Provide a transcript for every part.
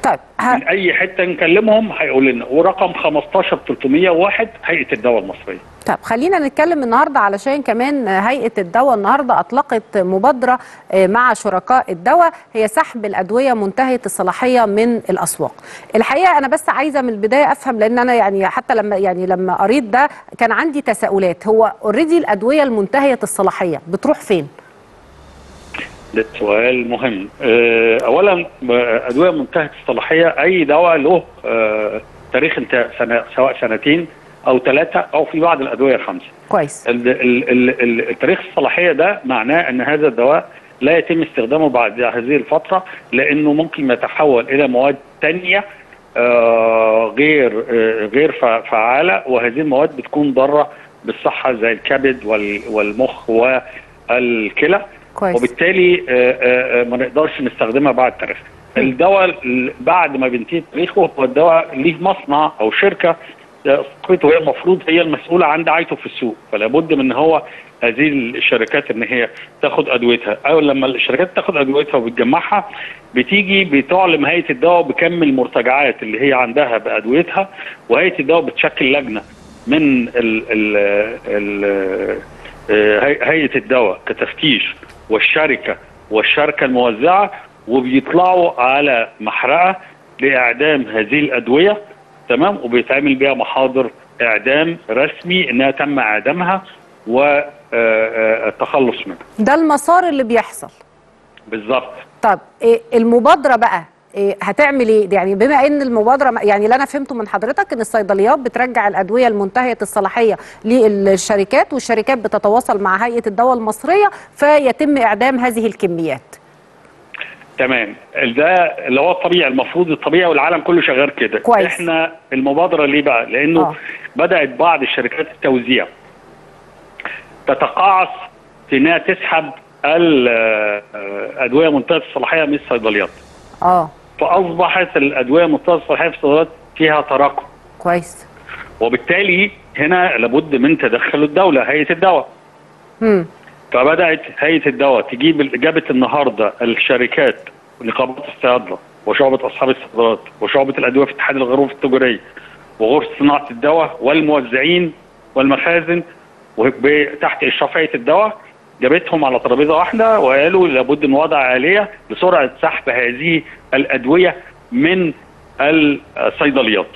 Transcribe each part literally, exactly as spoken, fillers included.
طيب من اي حته نكلمهم هيقول لنا، ورقم خمستاشر تلتمية وواحد هيئه الدواء المصريه. طب خلينا نتكلم النهارده علشان كمان هيئة الدواء النهارده أطلقت مبادرة مع شركاء الدواء، هي سحب الأدوية منتهية الصلاحية من الأسواق. الحقيقة أنا بس عايزة من البداية أفهم، لأن أنا يعني حتى لما يعني لما قريت ده كان عندي تساؤلات. هو اوريدي الأدوية المنتهية الصلاحية بتروح فين؟ ده سؤال مهم. أولا أدوية منتهية الصلاحية أي دواء له تاريخ انتهاء سنة، سواء سنتين او ثلاثه او في بعض الادويه خمسه. كويس. ال ال ال التاريخ الصلاحيه ده معناه ان هذا الدواء لا يتم استخدامه بعد هذه الفتره، لانه ممكن يتحول الى مواد ثانيه آه غير آه غير فعاله، وهذه المواد بتكون ضاره بالصحه زي الكبد والمخ والكلى. كويس. وبالتالي آه آه ما نقدرش نستخدمها بعد تاريخ. الدواء بعد ما بينتهي تاريخه هو الدواء ليه مصنع او شركه صاحبته هي المفروض هي المسؤوله عن دعايته في السوق، فلا بد من ان هو هذه الشركات ان هي تاخد ادويتها، او لما الشركات تاخد ادويتها وبتجمعها بتيجي بتعلم هيئه الدواء بكم المرتجعات اللي هي عندها بادويتها، وهيئه الدواء بتشكل لجنه من ال ال ال هيئه الدواء كتفتيش والشركه والشركه الموزعه، وبيطلعوا على محرقه لاعدام هذه الادويه، تمام، وبيتعمل بيها محاضر اعدام رسمي انها تم اعدامها والتخلص منها. ده المسار اللي بيحصل بالظبط. طب إيه المبادره بقى إيه هتعمل ايه؟ يعني بما ان المبادره يعني اللي انا فهمته من حضرتك ان الصيدليات بترجع الادويه المنتهيه الصلاحيه للشركات، والشركات بتتواصل مع هيئه الدواء المصريه فيتم اعدام هذه الكميات. تمام، ده اللي هو الطبيعي، المفروض الطبيعي، والعالم كله شغال كده. كويس. احنا المبادره ليه بقى؟ لانه آه. بدات بعض الشركات التوزيع تتقاعس في انها تسحب الادويه منتهيه الصلاحيه من الصيدليات. اه فاصبحت الادويه منتهيه الصلاحيه في الصيدليات فيها تراكم. كويس. وبالتالي هنا لابد من تدخل الدوله، هيئه الدواء. امم فبدات هيئه الدواء تجيب جابت النهارده الشركات نقابات الصيادله وشعبه اصحاب الصيدليات وشعبه الادويه في اتحاد الغرف التجاريه وغرفه صناعه الدواء والموزعين والمخازن وتحت اشراف هيئه الدواء، جابتهم على ترابيزه واحده وقالوا لابد من وضع آلية لسرعه سحب هذه الادويه من الصيدليات.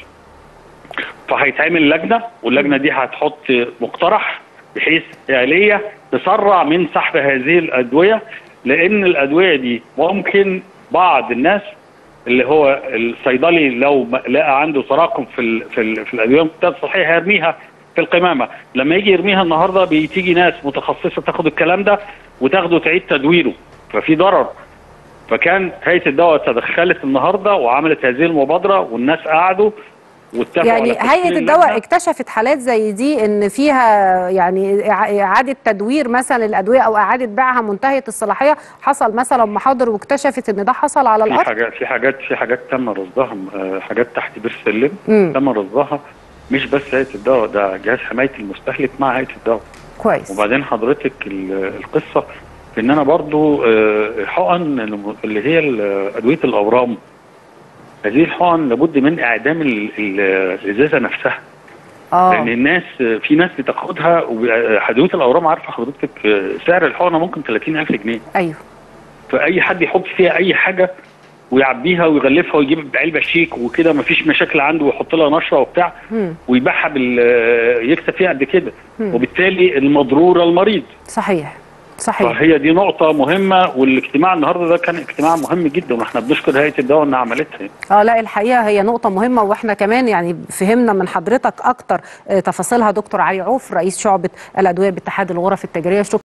فهيتعمل لجنه، واللجنه دي هتحط مقترح بحيث آلية تسرع من سحب هذه الادويه، لان الادويه دي ممكن بعض الناس اللي هو الصيدلي لو لقى عنده تراكم في ال في, ال في الادويه المنتهيه الصلاحيه هيرميها في القمامه، لما يجي يرميها النهارده بتيجي ناس متخصصه تاخد الكلام ده وتاخده تعيد تدويره، ففي ضرر. فكان هيئه الدواء تدخلت النهارده وعملت هذه المبادره، والناس قعدوا واتفقوا يعني على هيئه الدواء اكتشفت حالات زي دي ان فيها يعني اعاده تدوير مثلا الادويه او اعاده بيعها منتهيه الصلاحيه، حصل مثلا محاضر واكتشفت ان ده حصل على الارض. في حاجات في حاجات في حاجات تم رصدها، حاجات تحت بير السلم تم رصدها، مش بس هيئه الدواء، ده جهاز حمايه المستهلك مع هيئه الدواء. كويس. وبعدين حضرتك القصه في ان انا برضو الحقن اللي هي ادويه الاورام، هذه الحقن لابد من اعدام الازازه نفسها. اه لان الناس في ناس بتاخدها، وادويه الاورام عارفه حضرتك سعر الحقنه ممكن تلاتين ألف جنيه. ايوه. فاي حد يحط فيها اي حاجه ويعبيها ويغلفها ويجيب علبه شيك وكده مفيش مشاكل عنده، ويحط لها نشره وبتاع ويبيعها بال يكسب فيها قد كده، وبالتالي المضرور المريض. صحيح صحيح. فهي دي نقطة مهمة، والاجتماع النهارده ده كان اجتماع مهم جدا، واحنا بنشكر هيئة الدواء انها عملتها. اه لا الحقيقة هي نقطة مهمة، واحنا كمان يعني فهمنا من حضرتك اكتر تفاصيلها. دكتور علي عوف رئيس شعبة الادوية باتحاد الغرف التجارية.